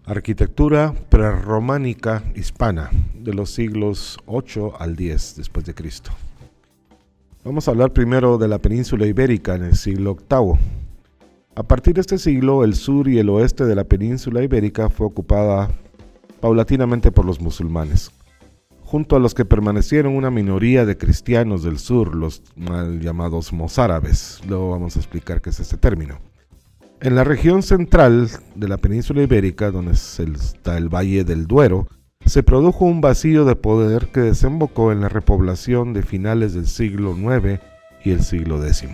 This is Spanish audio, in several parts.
Arquitectura prerrománica hispana de los siglos 8 al 10 después de Cristo. Vamos a hablar primero de la península ibérica en el siglo VIII. A partir de este siglo, el sur y el oeste de la península ibérica fue ocupada paulatinamente por los musulmanes, junto a los que permanecieron una minoría de cristianos del sur, los mal llamados mozárabes. Luego vamos a explicar qué es este término. En la región central de la península ibérica, donde está el Valle del Duero, se produjo un vacío de poder que desembocó en la repoblación de finales del siglo IX y el siglo X.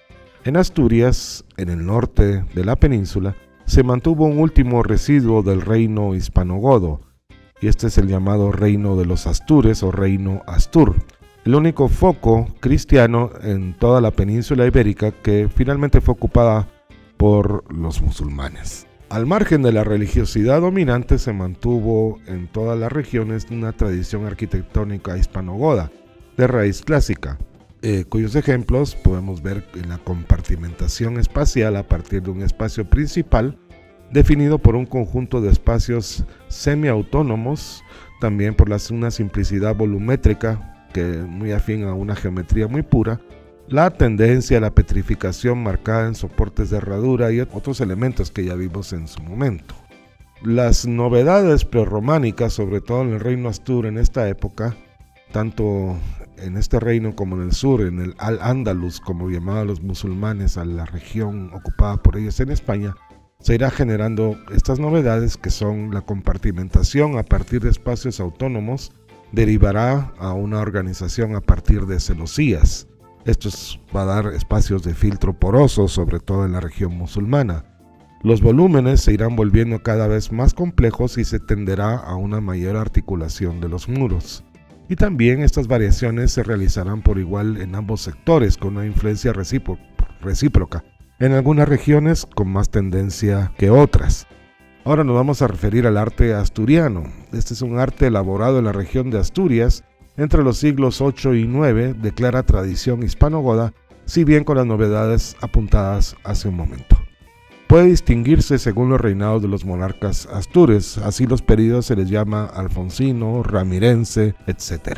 En Asturias, en el norte de la península, se mantuvo un último residuo del reino hispanogodo, y este es el llamado Reino de los Astures o Reino Astur, el único foco cristiano en toda la península ibérica que finalmente fue ocupada por los musulmanes. Al margen de la religiosidad dominante, se mantuvo en todas las regiones una tradición arquitectónica hispanogoda de raíz clásica, cuyos ejemplos podemos ver en la compartimentación espacial a partir de un espacio principal definido por un conjunto de espacios semiautónomos, también por una simplicidad volumétrica que muy afín a una geometría muy pura, la tendencia a la petrificación marcada en soportes de herradura y otros elementos que ya vimos en su momento. Las novedades prerrománicas, sobre todo en el reino Astur en esta época, tanto en este reino como en el sur, en el Al-Ándalus, como llamaban los musulmanes a la región ocupada por ellos en España, se irá generando estas novedades que son la compartimentación a partir de espacios autónomos, derivará a una organización a partir de celosías. Esto va a dar espacios de filtro poroso, sobre todo en la región musulmana. Los volúmenes se irán volviendo cada vez más complejos y se tenderá a una mayor articulación de los muros. Y también estas variaciones se realizarán por igual en ambos sectores, con una influencia recíproca, en algunas regiones con más tendencia que otras. Ahora nos vamos a referir al arte asturiano. Este es un arte elaborado en la región de Asturias, entre los siglos 8 y 9, de clara tradición hispanogoda, si bien con las novedades apuntadas hace un momento. Puede distinguirse según los reinados de los monarcas astures, así los períodos se les llama alfonsino, ramirense, etc.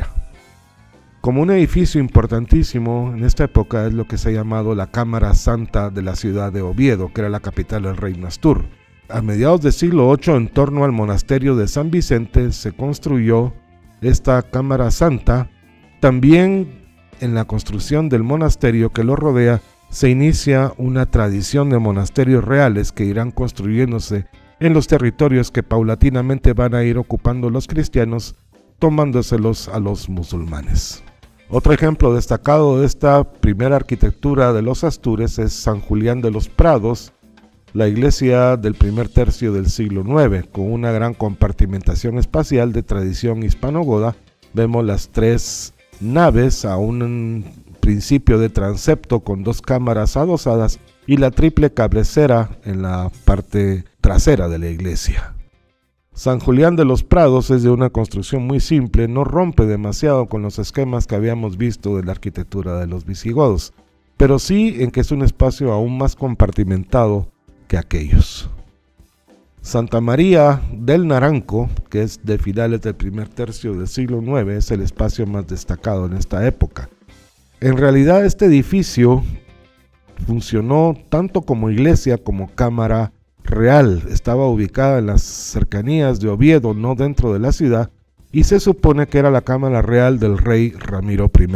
Como un edificio importantísimo en esta época es lo que se ha llamado la Cámara Santa de la ciudad de Oviedo, que era la capital del reino Astur. A mediados del siglo VIII, en torno al monasterio de San Vicente, se construyó esta Cámara Santa. También en la construcción del monasterio que lo rodea se inicia una tradición de monasterios reales que irán construyéndose en los territorios que paulatinamente van a ir ocupando los cristianos, tomándoselos a los musulmanes. Otro ejemplo destacado de esta primera arquitectura de los Astures es San Julián de los Prados, la iglesia del primer tercio del siglo IX, con una gran compartimentación espacial de tradición hispanogoda. Vemos las tres naves a un principio de transepto con dos cámaras adosadas y la triple cabecera en la parte trasera de la iglesia. San Julián de los Prados es de una construcción muy simple, no rompe demasiado con los esquemas que habíamos visto de la arquitectura de los visigodos, pero sí en que es un espacio aún más compartimentado que aquellos. Santa María del Naranco, que es de finales del primer tercio del siglo IX, es el espacio más destacado en esta época. En realidad este edificio funcionó tanto como iglesia como cámara real. Estaba ubicada en las cercanías de Oviedo, no dentro de la ciudad, y se supone que era la cámara real del rey Ramiro I.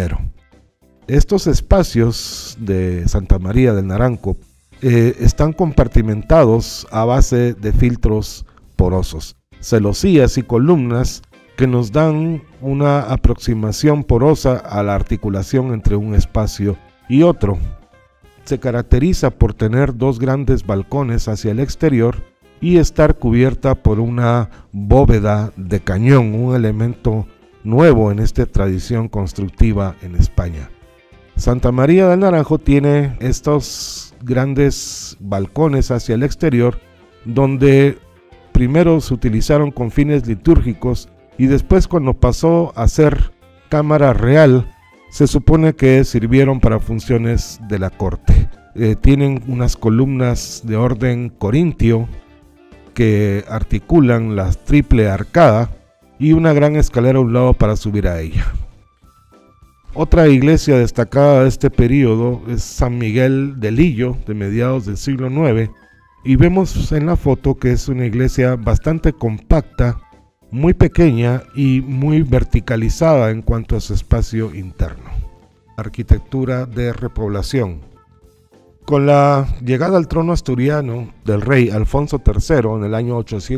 Estos espacios de Santa María del Naranco están compartimentados a base de filtros porosos, celosías y columnas que nos dan una aproximación porosa a la articulación entre un espacio y otro. Se caracteriza por tener dos grandes balcones hacia el exterior y estar cubierta por una bóveda de cañón, un elemento nuevo en esta tradición constructiva en España. Santa María del Naranjo tiene estos grandes balcones hacia el exterior, donde primero se utilizaron con fines litúrgicos y después, cuando pasó a ser cámara real, se supone que sirvieron para funciones de la corte. Tienen unas columnas de orden corintio que articulan la triple arcada y una gran escalera a un lado para subir a ella. Otra iglesia destacada de este periodo es San Miguel de Lillo, de mediados del siglo IX, y vemos en la foto que es una iglesia bastante compacta, muy pequeña y muy verticalizada en cuanto a su espacio interno. Arquitectura de repoblación. Con la llegada al trono asturiano del rey Alfonso III en el año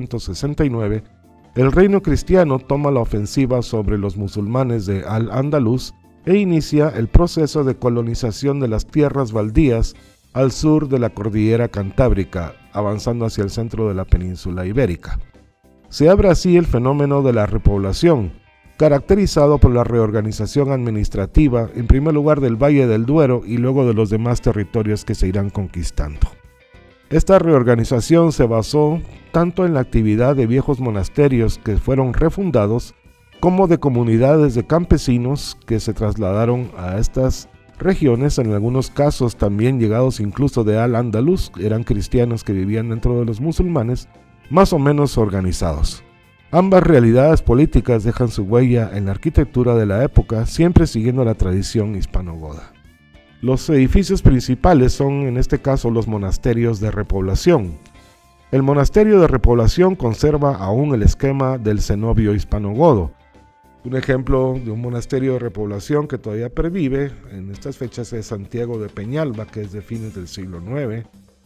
869, el reino cristiano toma la ofensiva sobre los musulmanes de Al-Ándalus e inicia el proceso de colonización de las tierras baldías al sur de la cordillera Cantábrica, avanzando hacia el centro de la península ibérica. Se abre así el fenómeno de la repoblación, caracterizado por la reorganización administrativa, en primer lugar del Valle del Duero y luego de los demás territorios que se irán conquistando. Esta reorganización se basó tanto en la actividad de viejos monasterios que fueron refundados, como de comunidades de campesinos que se trasladaron a estas regiones, en algunos casos también llegados incluso de Al-Ándalus, eran cristianos que vivían dentro de los musulmanes, más o menos organizados. Ambas realidades políticas dejan su huella en la arquitectura de la época, siempre siguiendo la tradición hispano-goda. Los edificios principales son en este caso los monasterios de repoblación. El monasterio de repoblación conserva aún el esquema del cenobio hispano-godo. Un ejemplo de un monasterio de repoblación que todavía pervive en estas fechas es Santiago de Peñalba, que es de fines del siglo IX.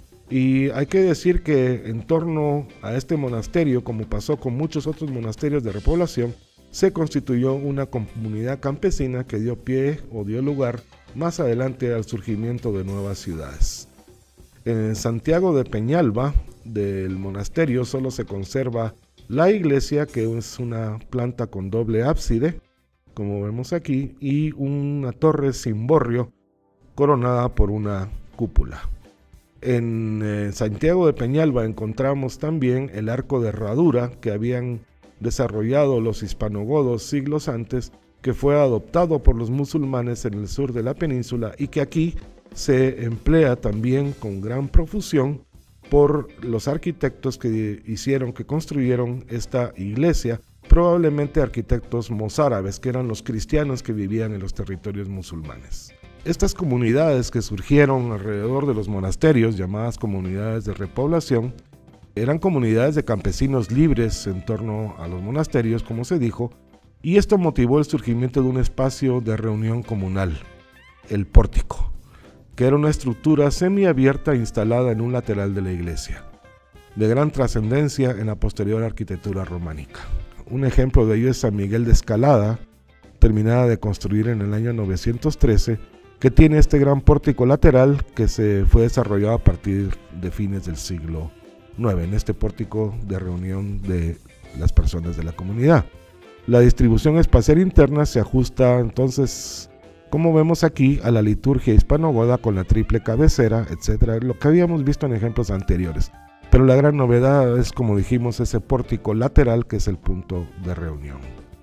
Y hay que decir que en torno a este monasterio, como pasó con muchos otros monasterios de repoblación, se constituyó una comunidad campesina que dio pie o dio lugar más adelante al surgimiento de nuevas ciudades. En Santiago de Peñalba, del monasterio, solo se conserva la iglesia, que es una planta con doble ábside, como vemos aquí, y una torre cimborrio coronada por una cúpula. En Santiago de Peñalba encontramos también el arco de herradura que habían desarrollado los hispanogodos siglos antes, que fue adoptado por los musulmanes en el sur de la península y que aquí se emplea también con gran profusión por los arquitectos que construyeron esta iglesia, probablemente arquitectos mozárabes, que eran los cristianos que vivían en los territorios musulmanes. Estas comunidades que surgieron alrededor de los monasterios, llamadas comunidades de repoblación, eran comunidades de campesinos libres en torno a los monasterios, como se dijo, y esto motivó el surgimiento de un espacio de reunión comunal, el pórtico, que era una estructura semiabierta instalada en un lateral de la iglesia, de gran trascendencia en la posterior arquitectura románica. Un ejemplo de ello es San Miguel de Escalada, terminada de construir en el año 913, que tiene este gran pórtico lateral que se fue desarrollado a partir de fines del siglo IX, en este pórtico de reunión de las personas de la comunidad. La distribución espacial interna se ajusta entonces, como vemos aquí, a la liturgia hispano-goda con la triple cabecera, etc., lo que habíamos visto en ejemplos anteriores. Pero la gran novedad es, como dijimos, ese pórtico lateral que es el punto de reunión.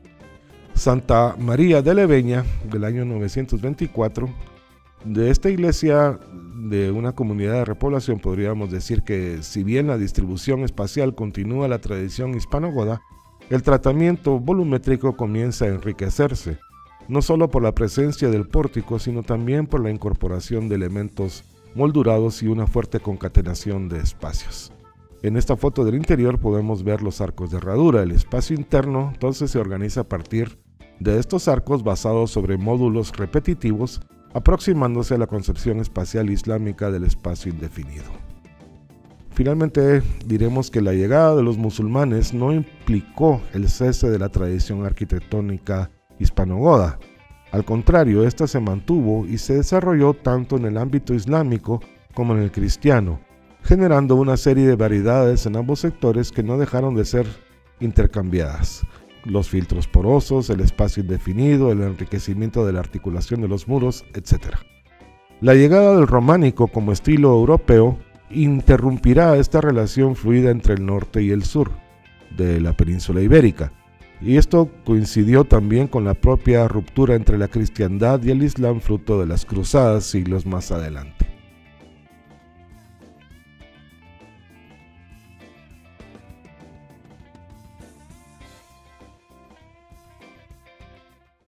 Santa María de Leveña, del año 924, de esta iglesia de una comunidad de repoblación podríamos decir que, si bien la distribución espacial continúa la tradición hispano-goda, el tratamiento volumétrico comienza a enriquecerse, no solo por la presencia del pórtico, sino también por la incorporación de elementos moldurados y una fuerte concatenación de espacios. En esta foto del interior podemos ver los arcos de herradura. El espacio interno entonces se organiza a partir de estos arcos basados sobre módulos repetitivos, aproximándose a la concepción espacial islámica del espacio indefinido. Finalmente diremos que la llegada de los musulmanes no implicó el cese de la tradición arquitectónica hispano-goda. Al contrario, esta se mantuvo y se desarrolló tanto en el ámbito islámico como en el cristiano, generando una serie de variedades en ambos sectores que no dejaron de ser intercambiadas. Los filtros porosos, el espacio indefinido, el enriquecimiento de la articulación de los muros, etc. La llegada del románico como estilo europeo interrumpirá esta relación fluida entre el norte y el sur de la península ibérica, y esto coincidió también con la propia ruptura entre la cristiandad y el islam fruto de las cruzadas siglos más adelante.